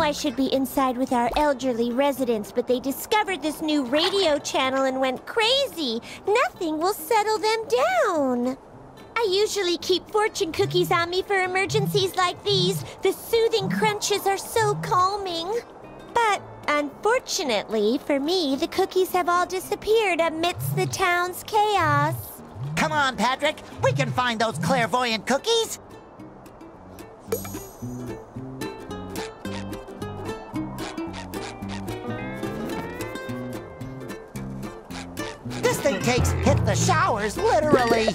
I should be inside with our elderly residents, but they discovered this new radio channel and went crazy. Nothing will settle them down. I usually keep fortune cookies on me for emergencies like these. The soothing crunches are so calming. But unfortunately for me, the cookies have all disappeared amidst the town's chaos. Come on, Patrick. We can find those clairvoyant cookies. This thing takes hit the showers, literally.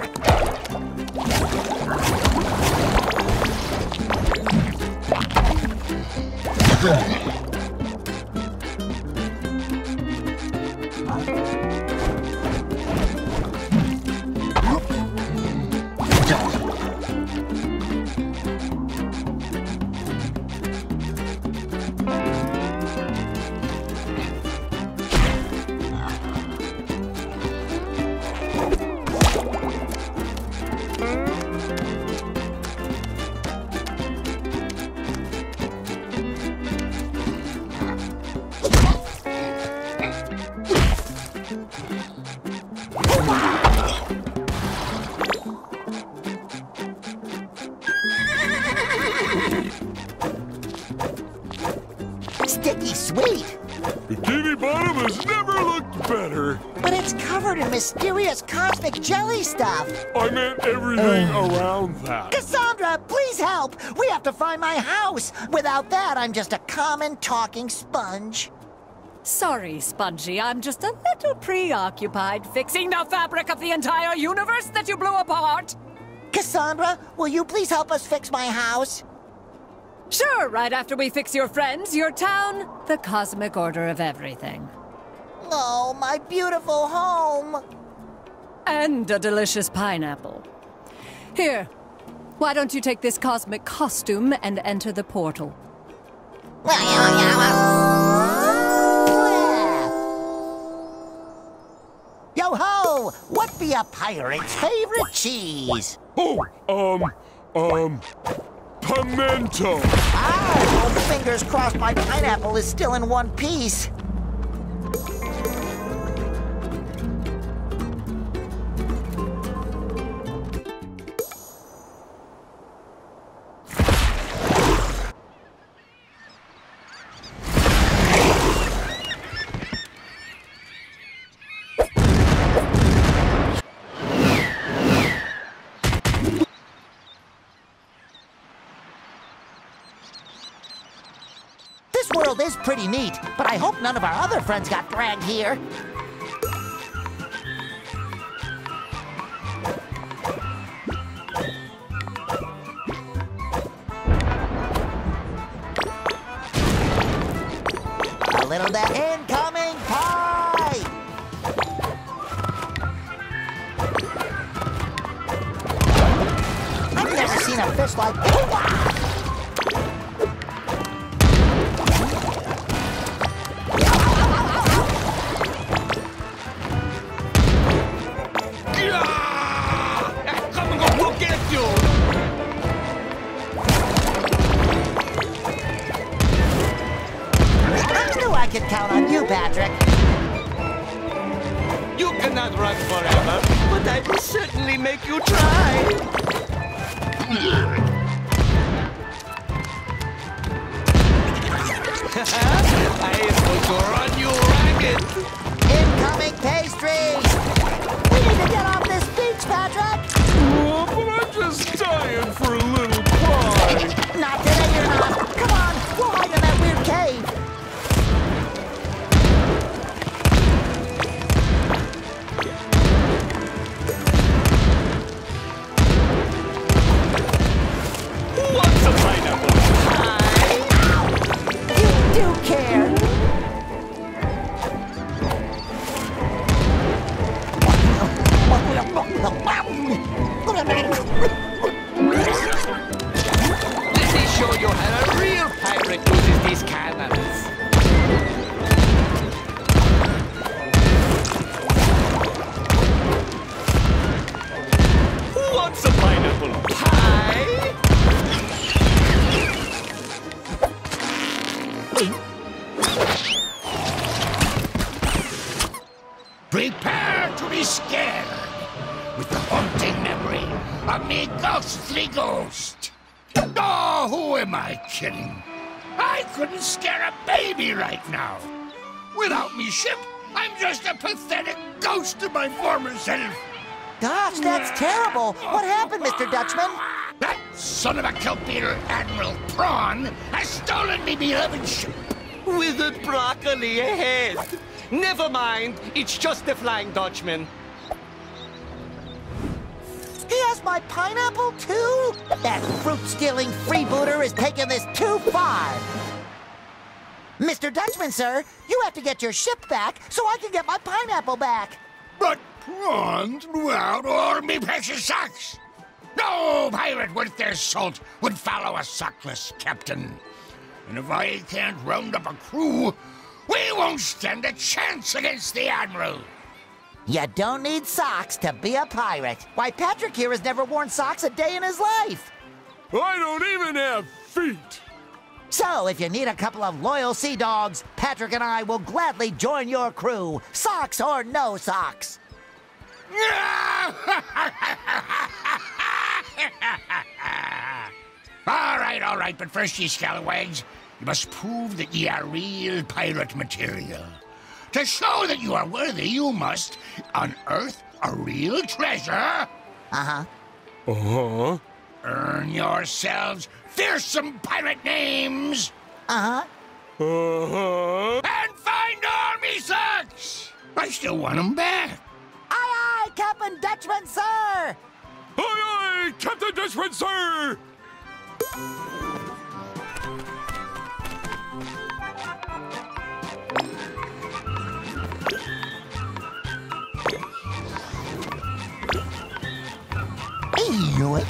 Sticky sweet. The TV bottom has never looked better. But it's covered in mysterious cosmic jelly stuff. I meant everything around that. Cassandra, please help. We have to find my house. Without that, I'm just a common talking sponge. Sorry, Spongy, I'm just a little preoccupied fixing the fabric of the entire universe that you blew apart. Cassandra, will you please help us fix my house? Sure, right after we fix your friends, your town, the cosmic order of everything. Oh, my beautiful home. And a delicious pineapple. Here, why don't you take this cosmic costume and enter the portal? Yo-ho! What be a pirate's favorite cheese? Pimento! Ah, fingers crossed my pineapple is still in one piece. This world is pretty neat, but I hope none of our other friends got dragged here. A little that incoming pie! I've never seen a fish like... I could count on you, Patrick. You cannot run forever, but I will certainly make you try. I am going to run you ragged. Incoming pastries! We need to get off this beach, Patrick! Oh, but I'm just dying for a little pie. Not today, you're not. Come on, we'll hide in that weird cave. What's a pineapple pie? You do care. Prepare to be scared with the haunting memory of me ghostly ghost. Oh, who am I kidding? I couldn't scare a baby right now. Without me ship, I'm just a pathetic ghost of my former self. Gosh, that's terrible. What happened, Mr. Dutchman? That son of a kelp-eater Admiral Prawn has stolen me beloved ship. Withered broccoli ahead. Never mind, it's just the Flying Dutchman. He has my pineapple, too? That fruit-stealing freebooter is taking this too far. Mr. Dutchman, sir, you have to get your ship back so I can get my pineapple back. But prawns without all me precious socks. No pirate worth their salt would follow a sockless captain. And if I can't round up a crew, we won't stand a chance against the Admiral. You don't need socks to be a pirate. Why, Patrick here has never worn socks a day in his life. I don't even have feet. So, if you need a couple of loyal sea dogs, Patrick and I will gladly join your crew, socks or no socks. All right, but first, ye scalawags, you must prove that ye are real pirate material. To show that you are worthy, you must unearth a real treasure. Uh-huh. Uh-huh. Earn yourselves fearsome pirate names. Uh-huh. Uh-huh. And find all me socks. I still want them back. Aye, aye, Captain Dutchman, sir! Aye, aye, Captain Dutchman, sir! Ew.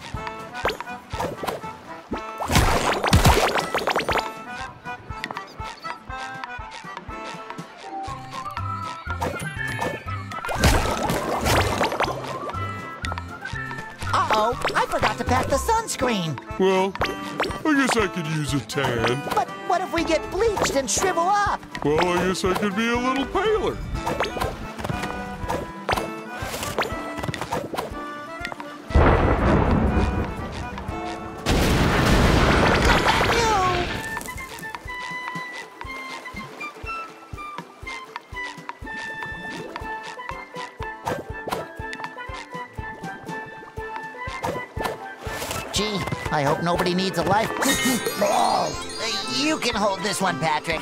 Uh-oh, I forgot to pack the sunscreen. Well, I guess I could use a tan. But what if we get bleached and shrivel up? Well, I guess I could be a little paler. Gee, I hope nobody needs a life. Oh, you can hold this one, Patrick.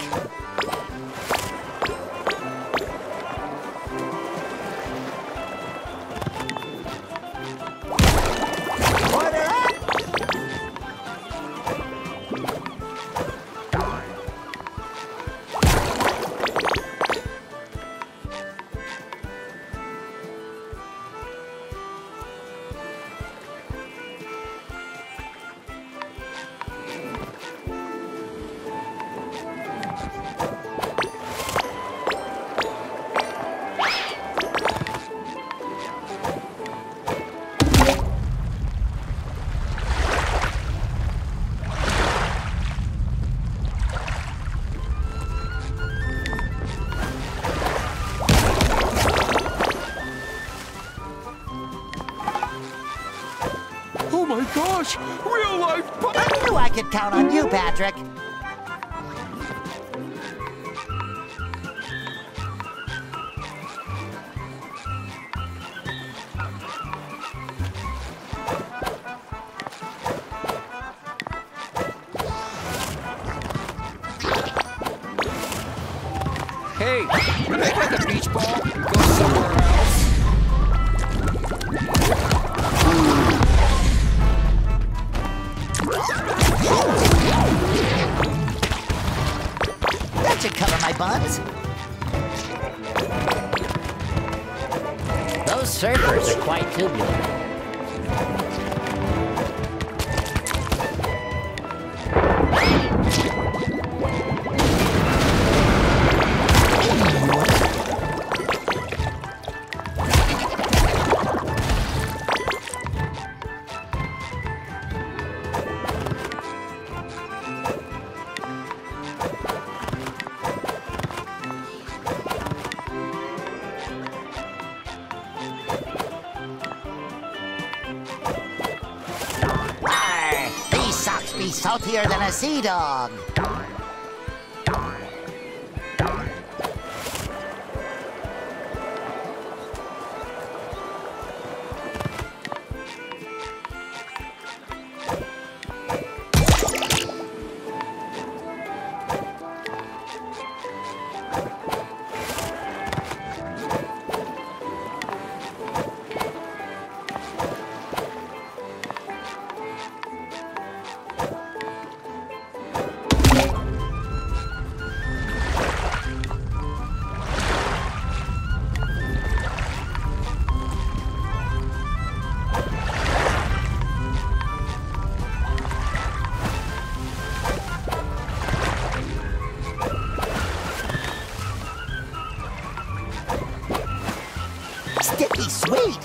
Order up! Oh my gosh! Real life I knew I could count on you, Patrick. Hey, can I get the beach ball and go somewhere else? That should cover my buns. Those surfers are quite tubular. saltier than a sea dog. Sticky sweet!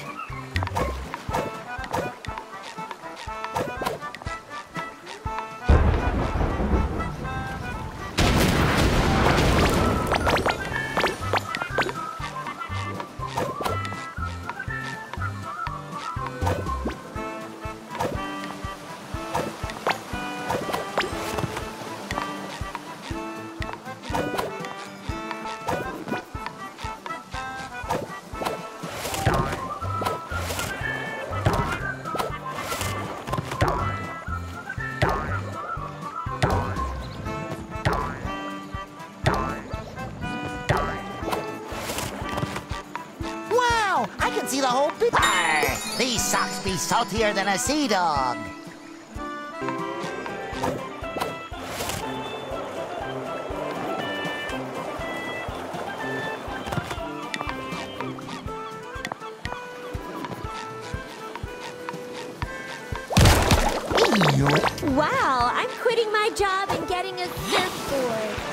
I can see the whole picture. These socks be saltier than a sea dog. Wow, I'm quitting my job and getting a surfboard.